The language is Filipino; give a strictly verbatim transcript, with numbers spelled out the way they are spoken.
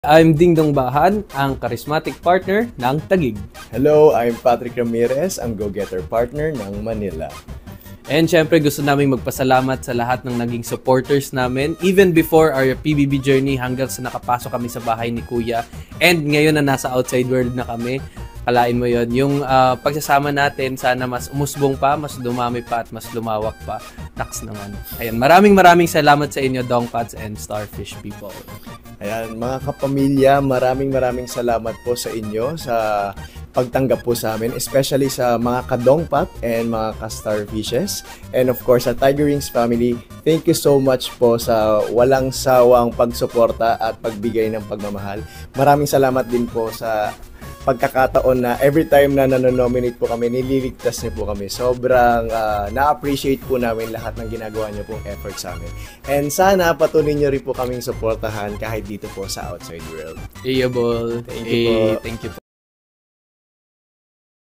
I'm Dingdong Bahan, ang charismatic partner ng Taguig. Hello, I'm Patrick Ramirez, ang go-getter partner ng Manila. And syempre gusto namin magpasalamat sa lahat ng naging supporters namin even before our P B B journey hanggang sa nakapasok kami sa bahay ni Kuya. And ngayon na nasa outside world na kami, kalain mo yon yung uh, pagsasama natin sana mas umusbong pa, mas dumami pa at mas lumawak pa. Naks naman. Ayan, maraming maraming salamat sa inyo Dongpods and Starfish people. Ayan, mga kapamilya, maraming maraming salamat po sa inyo sa pagtanggap po sa amin, especially sa mga ka-Dongpat and mga ka-Starfishes. And of course, sa Tiger Wings family, thank you so much po sa walang sawang pagsuporta at pagbigay ng pagmamahal. Maraming salamat din po sa pagkakataon na every time na nanonominate po kami, nililigtas niyo po kami. Sobrang uh, na-appreciate po namin lahat ng ginagawa niyo pong effort sa amin. And sana patuloy niyo rin po kaming suportahan kahit dito po sa outside world. Iyabol. Thank you po. Thank you po.